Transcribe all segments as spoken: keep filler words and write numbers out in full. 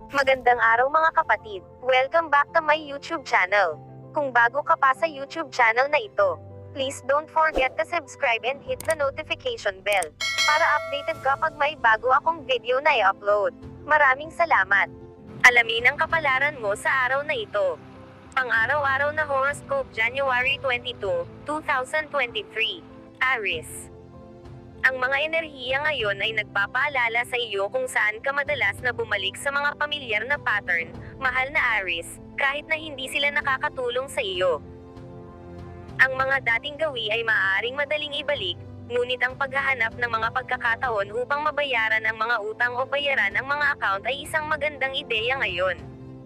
Magandang araw mga kapatid. Welcome back to my YouTube channel. Kung bago ka pa sa YouTube channel na ito, please don't forget to subscribe and hit the notification bell para updated kapag may bago akong video na i-upload. Maraming salamat. Alamin ang kapalaran mo sa araw na ito. Pang-araw-araw na horoscope January twenty-second, two thousand twenty-three. Aries. Ang mga enerhiya ngayon ay nagpapaalala sa iyo kung saan ka madalas na bumalik sa mga pamilyar na pattern, mahal na Aries, kahit na hindi sila nakakatulong sa iyo. Ang mga dating gawi ay maaaring madaling ibalik, ngunit ang paghahanap ng mga pagkakataon upang mabayaran ang mga utang o bayaran ang mga account ay isang magandang ideya ngayon.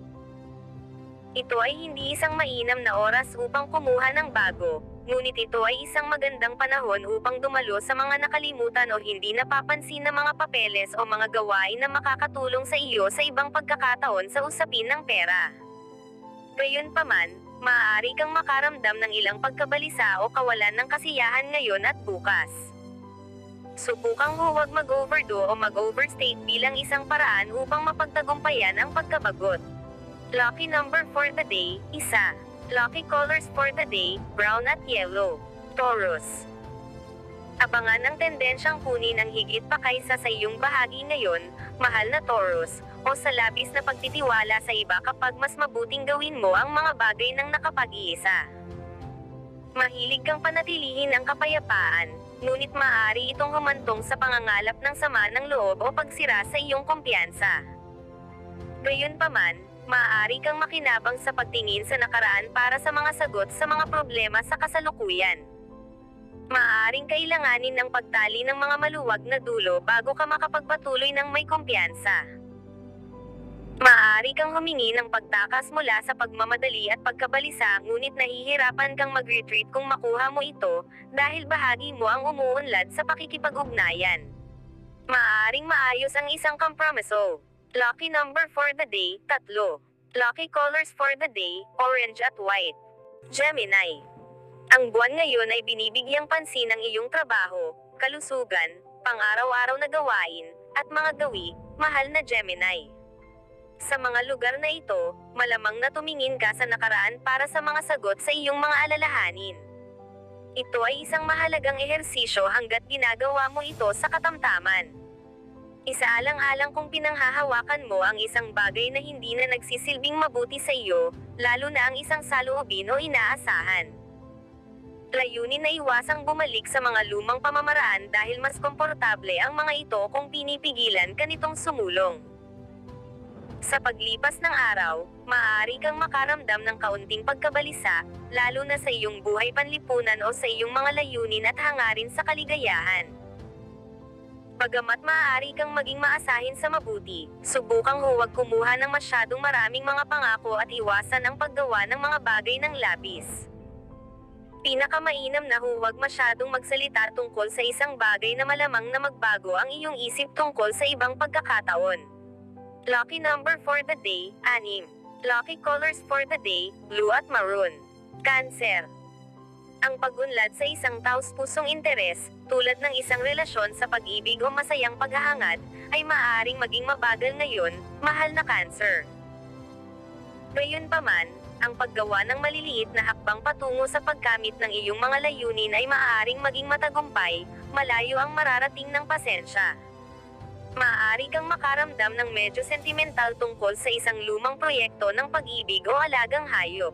Ito ay hindi isang mainam na oras upang kumuha ng bago, ngunit ito ay isang magandang panahon upang dumalo sa mga nakalimutan o hindi napapansin na mga papeles o mga gawain na makakatulong sa iyo sa ibang pagkakataon sa usapin ng pera. Gayunpaman, maaari kang makaramdam ng ilang pagkabalisa o kawalan ng kasiyahan ngayon at bukas. Subukang huwag mag-overdo o mag-overstate bilang isang paraan upang mapagtagumpayan ang pagkabagot. Lucky number for the day, isa. Lucky colors for the day, brown at yellow. Taurus. Abangan ang tendensyang kunin ang higit pa kaysa sa iyong bahagi ngayon, mahal na Taurus, o sa labis na pagtitiwala sa iba kapag mas mabuting gawin mo ang mga bagay ng nakapag-iisa. Mahilig kang panatilihin ang kapayapaan, ngunit maaari itong humantong sa pangangalap ng sama ng loob o pagsira sa iyong kumpiyansa. Gayunpaman, maaari kang makinabang sa pagtingin sa nakaraan para sa mga sagot sa mga problema sa kasalukuyan. Maaaring kailanganin ng pagtali ng mga maluwag na dulo bago ka makapagpatuloy ng may kumpiyansa. Maaari kang humingi ng pagtakas mula sa pagmamadali at pagkabalisa, ngunit nahihirapan kang mag-retreat kung makuha mo ito, dahil bahagi mo ang umuunlad sa pakikipag-ugnayan. Maaaring maayos ang isang kompromiso. Lucky number for the day, tatlo. Lucky colors for the day, orange at white. Gemini. Ang buwan ngayon ay binibigyang pansin ang iyong trabaho, kalusugan, pang-araw-araw na gawain, at mga gawi, mahal na Gemini. Sa mga lugar na ito, malamang na tumingin ka sa nakaraan para sa mga sagot sa iyong mga alalahanin. Ito ay isang mahalagang ehersisyo hanggat ginagawa mo ito sa katamtaman. Isaalang-alang kung pinanghahawakan mo ang isang bagay na hindi na nagsisilbing mabuti sa iyo, lalo na ang isang saloobin o inaasahan. Layunin na iwasang bumalik sa mga lumang pamamaraan dahil mas komportable ang mga ito kung pinipigilan ka nitong sumulong. Sa paglipas ng araw, maaari kang makaramdam ng kaunting pagkabalisa, lalo na sa iyong buhay panlipunan o sa iyong mga layunin at hangarin sa kaligayahan. Bagamat maaari kang maging maasahin sa mabuti, subukang huwag kumuha ng masyadong maraming mga pangako at iwasan ang paggawa ng mga bagay ng labis. Pinakamainam na huwag masyadong magsalita tungkol sa isang bagay na malamang na magbago ang iyong isip tungkol sa ibang pagkakataon. Lucky number for the day, anim. Lucky colors for the day, blue at maroon. Cancer. Ang pag-unlad sa isang taos-pusong interes, tulad ng isang relasyon sa pag-ibig o masayang paghahangad, ay maaaring maging mabagal ngayon, mahal na Cancer. Gayunpaman, ang paggawa ng maliliit na hakbang patungo sa pagkamit ng iyong mga layunin ay maaaring maging matagumpay, malayo ang mararating ng pasensya. Maaari kang makaramdam ng medyo sentimental tungkol sa isang lumang proyekto ng pag-ibig o alagang hayop.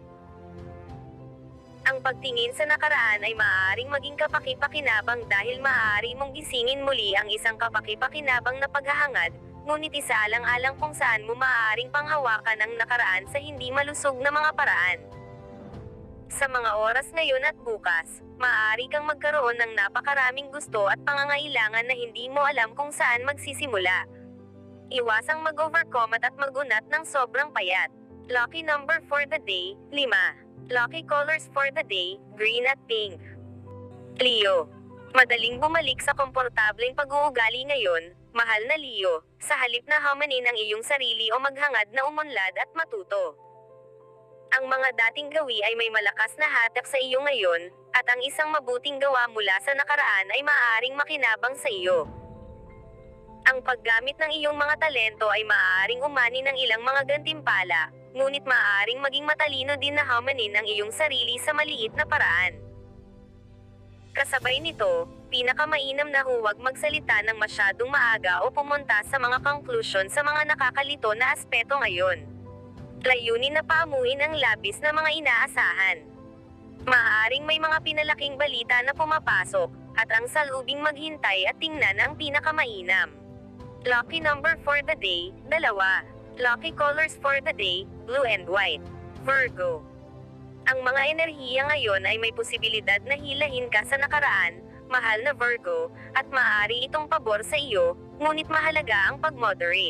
Ang pagtingin sa nakaraan ay maaaring maging kapaki-pakinabang dahil maaari mong gisingin muli ang isang kapaki-pakinabang na paghahangad, ngunit isaalang-alang kung saan mo maaaring panghawakan ang nakaraan sa hindi malusog na mga paraan. Sa mga oras ngayon at bukas, maaari kang magkaroon ng napakaraming gusto at pangangailangan na hindi mo alam kung saan magsisimula. Iwasang mag-overcome at magunat ng sobrang payat. Lucky number for the day, lima. Lucky colors for the day, green at pink. Leo. Madaling bumalik sa komportableng pag-uugali ngayon, mahal na Leo, sa halip na hamanin ang iyong sarili o maghangad na umunlad at matuto. Ang mga dating gawi ay may malakas na hatak sa iyo ngayon, at ang isang mabuting gawa mula sa nakaraan ay maaaring makinabang sa iyo. Ang paggamit ng iyong mga talento ay maaaring umani ng ilang mga gantimpala, ngunit maaaring maging matalino din na hamanin ang iyong sarili sa maliit na paraan. Kasabay nito, pinakamainam na huwag magsalita ng masyadong maaga o pumunta sa mga konklusyon sa mga nakakalito na aspeto ngayon. Layunin na paamuin ang labis na mga inaasahan. Maaaring may mga pinalaking balita na pumapasok, at ang salubing maghintay at tingnan ang pinakamainam. Lucky number for the day, dalawa. Lucky colors for the day, blue and white. Virgo. Ang mga enerhiya ngayon ay may posibilidad na hilahin ka sa nakaraan, mahal na Virgo, at maaari itong pabor sa iyo, ngunit mahalaga ang pag-moderate.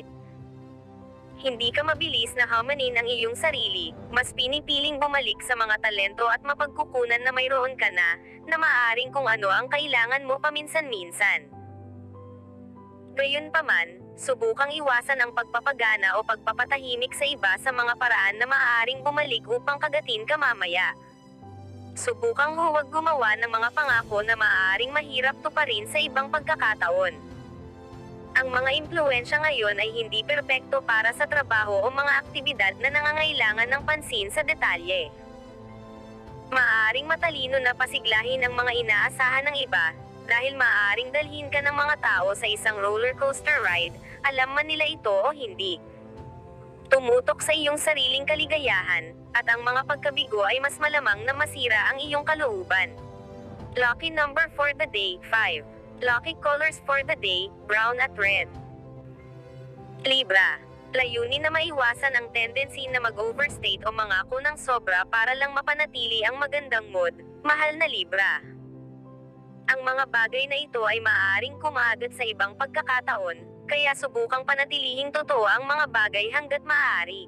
Hindi ka mabilis na hamanin ang iyong sarili, mas pinipiling bumalik sa mga talento at mapagkukunan na mayroon ka na, na maaaring kung ano ang kailangan mo paminsan-minsan. Gayunpaman, subukang iwasan ang pagpapagana o pagpapatahimik sa iba sa mga paraan na maaaring bumalik upang kagatin ka mamaya. Subukang huwag gumawa ng mga pangako na maaaring mahirap tuparin sa ibang pagkakataon. Ang mga impluwensya ngayon ay hindi perpekto para sa trabaho o mga aktibidad na nangangailangan ng pansin sa detalye. Maaaring matalino na pasiglahin ang mga inaasahan ng iba, dahil maaaring dalhin ka ng mga tao sa isang roller coaster ride, alam man nila ito o hindi. Tumutok sa iyong sariling kaligayahan, at ang mga pagkabigo ay mas malamang na masira ang iyong kalooban. Lucky number for the day, five. Lucky colors for the day, brown at red. Libra. Layunin na maiwasan ang tendency na mag-overstate o mangako ng sobra para lang mapanatili ang magandang mood, mahal na Libra. Ang mga bagay na ito ay maaaring kumagat sa ibang pagkakataon, kaya subukang panatilihing totoo ang mga bagay hanggat maaari.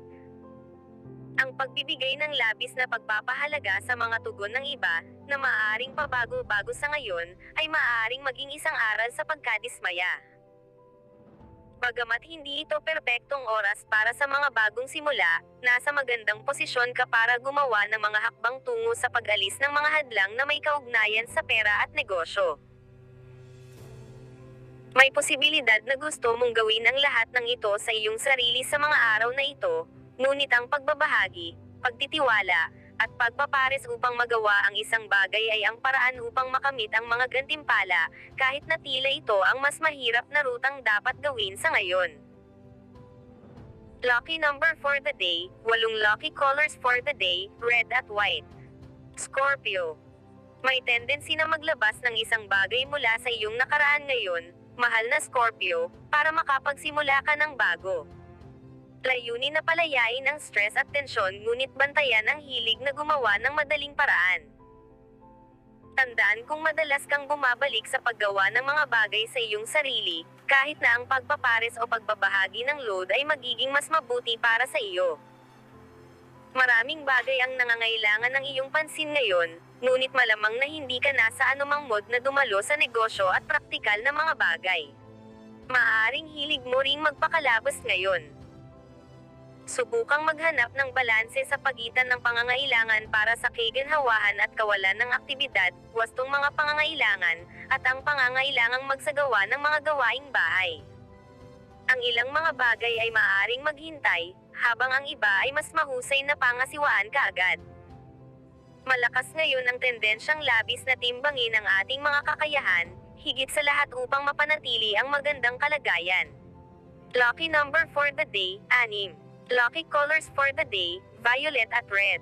Ang pagbibigay ng labis na pagpapahalaga sa mga tugon ng iba, na maaaring pabago-bago sa ngayon, ay maaaring maging isang aral sa pagkadismaya. Bagamat hindi ito perpektong oras para sa mga bagong simula, nasa magandang posisyon ka para gumawa ng mga hakbang tungo sa pag-alis ng mga hadlang na may kaugnayan sa pera at negosyo. May posibilidad na gusto mong gawin ang lahat ng ito sa iyong sarili sa mga araw na ito, ngunit ang pagbabahagi, pagtitiwala, at pagpapares upang magawa ang isang bagay ay ang paraan upang makamit ang mga gantimpala, kahit na tila ito ang mas mahirap na rutang dapat gawin sa ngayon. Lucky number for the day, walong lucky colors for the day, red at white. Scorpio. May tendency na maglabas ng isang bagay mula sa iyong nakaraan ngayon, mahal na Scorpio, para makapagsimula ka ng bago. Layunin na palayain ang stress at tensyon ngunit bantayan ang hilig na gumawa ng madaling paraan. Tandaan kung madalas kang bumabalik sa paggawa ng mga bagay sa iyong sarili, kahit na ang pagpapares o pagbabahagi ng load ay magiging mas mabuti para sa iyo. Maraming bagay ang nangangailangan ng iyong pansin ngayon, ngunit malamang na hindi ka na sa anumang mod na dumalo sa negosyo at praktikal na mga bagay. Maaaring hilig mo ring magpakalabas ngayon. Subukang maghanap ng balanse sa pagitan ng pangangailangan para sa kaginhawahan at kawalan ng aktibidad, wastong mga pangangailangan, at ang pangangailangang magsagawa ng mga gawaing bahay. Ang ilang mga bagay ay maaaring maghintay, habang ang iba ay mas mahusay na pangasiwaan kaagad. Malakas ngayon ang tendensyang labis na timbangin ang ating mga kakayahan, higit sa lahat upang mapanatili ang magandang kalagayan. Lucky number for the day, anim. Lucky colors for the day, violet at red.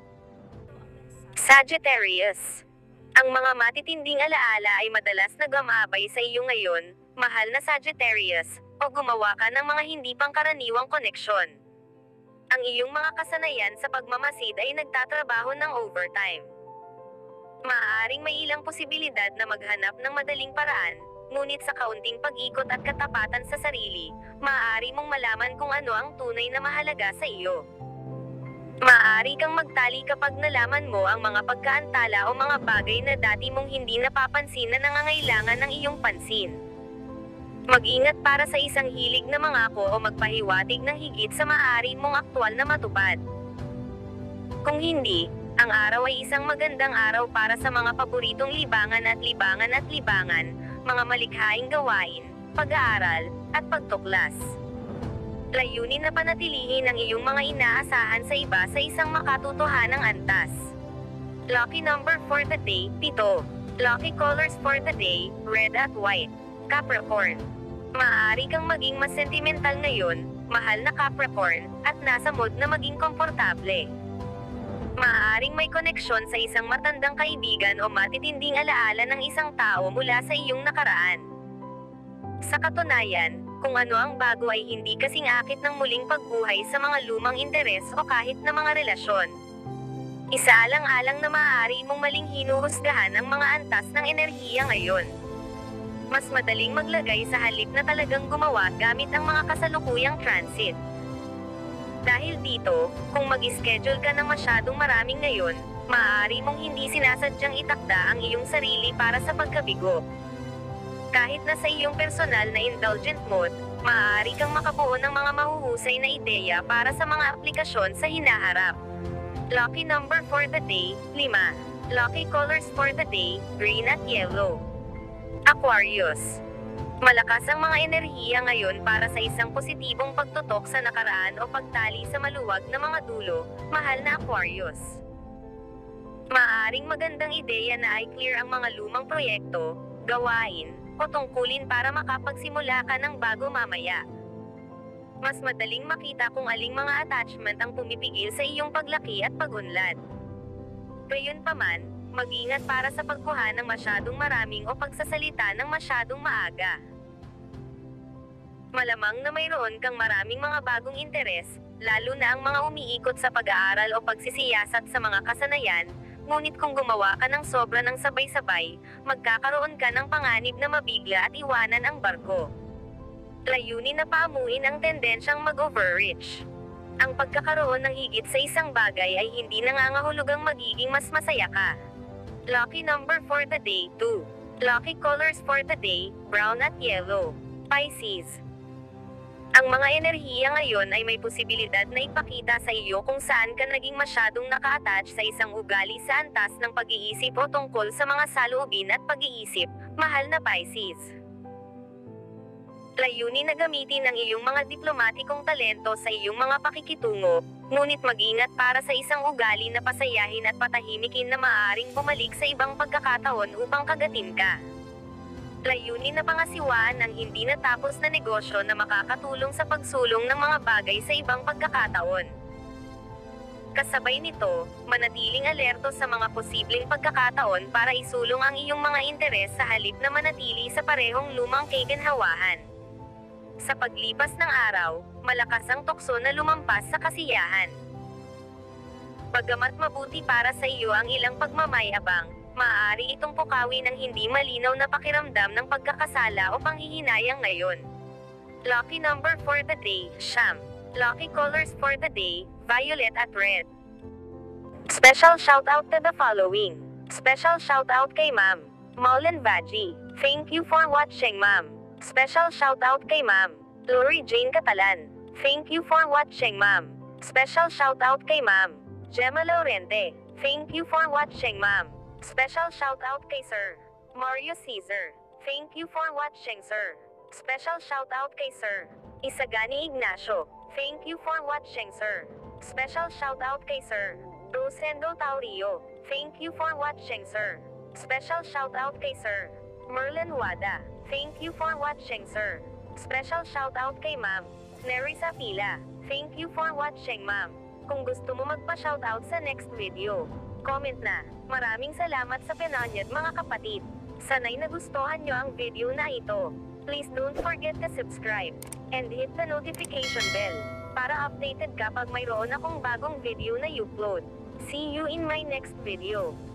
Sagittarius. Ang mga matitinding alaala ay madalas nag-amabay sa iyo ngayon, mahal na Sagittarius, o gumawa ka ng mga hindi pangkaraniwang koneksyon. Ang iyong mga kasanayan sa pagmamasid ay nagtatrabaho ng overtime. Maaaring may ilang posibilidad na maghanap ng madaling paraan, ngunit sa kaunting pag-ikot at katapatan sa sarili, maaari mong malaman kung ano ang tunay na mahalaga sa iyo. Maaari kang magtali kapag nalaman mo ang mga pagkaantala o mga bagay na dati mong hindi napapansin na nangangailangan ng iyong pansin. Mag-ingat para sa isang hilig na mangako o magpahiwatig ng higit sa maaari mong aktwal na matupad. Kung hindi, ang araw ay isang magandang araw para sa mga paboritong libangan at libangan at libangan, mga malikhaing gawain, pag-aaral, at pagtuklas. Layunin na panatilihin ang iyong mga inaasahan sa iba sa isang makatotohanang antas. Lucky number for the day, pito. Lucky colors for the day, red at white. Capricorn. Maaari kang maging mas sentimental ngayon, mahal na Capricorn, at nasa mood na maging komportable. Maaaring may koneksyon sa isang matandang kaibigan o matitinding alaala ng isang tao mula sa iyong nakaraan. Sa katunayan, kung ano ang bago ay hindi kasing akit ng muling pagbuhay sa mga lumang interes o kahit na mga relasyon. Isaalang-alang na maaari mong maling hinuhusgahan ang mga antas ng enerhiya ngayon. Mas madaling maglagay sa halip na talagang gumawa gamit ang mga kasalukuyang transit. Dahil dito, kung mag-schedule ka ng masyadong maraming ngayon, maaari mong hindi sinasadyang itakda ang iyong sarili para sa pagkabigo. Kahit na sa iyong personal na indulgent mode, maaari kang makabuo ng mga mahuhusay na ideya para sa mga aplikasyon sa hinaharap. Lucky number for the day, lima. Lucky colors for the day, green at yellow. Aquarius. Malakas ang mga enerhiya ngayon para sa isang positibong pagtutok sa nakaraan o pagtali sa maluwag na mga dulo, mahal na Aquarius. Maaaring magandang ideya na i-clear ang mga lumang proyekto, gawain, o tungkulin para makapagsimula ka ng bago mamaya. Mas madaling makita kung aling mga attachment ang pumipigil sa iyong paglaki at pagunlad. Gayunpaman, mag-ingat para sa pagkuha ng masyadong maraming o pagsasalita ng masyadong maaga. Malamang na mayroon kang maraming mga bagong interes, lalo na ang mga umiikot sa pag-aaral o pagsisiyasat sa mga kasanayan, ngunit kung gumawa ka ng sobra ng sabay-sabay, magkakaroon ka ng panganib na mabigla at iwanan ang barko. Layunin na paamuin ang tendensyang mag-overreach. Ang pagkakaroon ng higit sa isang bagay ay hindi nangangahulugang magiging mas masaya ka. Lucky number for the day, two. Lucky colors for the day, brown at yellow. Pisces. Ang mga enerhiya ngayon ay may posibilidad na ipakita sa iyo kung saan ka naging masyadong naka-attach sa isang ugali sa antas ng pag-iisip o tungkol sa mga saloobin at pag-iisip, mahal na Pisces. Layunin na gamitin ang iyong mga diplomatikong talento sa iyong mga pakikitungo, ngunit mag-ingat para sa isang ugali na pasayahin at patahimikin na maaaring bumalik sa ibang pagkakataon upang kagatin ka. Layunin na pangasiwaan ang hindi natapos na negosyo na makakatulong sa pagsulong ng mga bagay sa ibang pagkakataon. Kasabay nito, manatiling alerto sa mga posibleng pagkakataon para isulong ang iyong mga interes sa halip na manatili sa parehong lumang kaginhawahan. Sa paglipas ng araw, malakas ang tukso na lumampas sa kasiyahan. Bagamat mabuti para sa iyo ang ilang pagmamayabang, maaari itong pukawin ng hindi malinaw na pakiramdam ng pagkakasala o panghihinayang ngayon. Lucky number for the day, siyam. Lucky colors for the day, violet at red. Special shoutout to the following. Special shoutout kay Ma'am Maulen Vaji. Thank you for watching, Ma'am. Special shoutout kay Ma'am Lori Jane Catalan. Thank you for watching, Ma'am. Special shoutout kay Ma'am Gemma Laurente. Thank you for watching, Ma'am. Special shoutout kay Sir Mario Caesar. Thank you for watching, Sir. Special shoutout kay Sir Isagani Ignacio. Thank you for watching, Sir. Special shoutout kay Sir Rosendo Taurio. Thank you for watching, Sir. Special shoutout kay Sir Merlin Wada. Thank you for watching, Sir. Special shoutout kay Ma'am Nerissa Pila. Thank you for watching, Ma'am. Kung gusto mo magpa-shoutout sa next video, comment na. Maraming salamat sa pinanyad, mga kapatid. Sana'y nagustuhan nyo ang video na ito. Please don't forget to subscribe and hit the notification bell para updated ka pag mayroon akong bagong video na i-upload. See you in my next video.